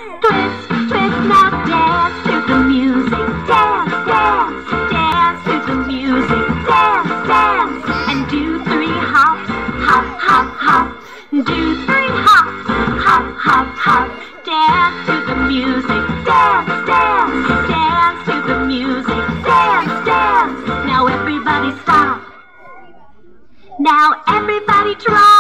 Twist, twist, now dance to the music. Dance, dance, dance to the music. Dance, dance, and do 3 hops. Hop, hop, hop. Do 3 hops. Hop, hop, hop. Dance to the music. Dance, dance, dance to the music. Dance, dance. Now everybody stop. Now everybody try.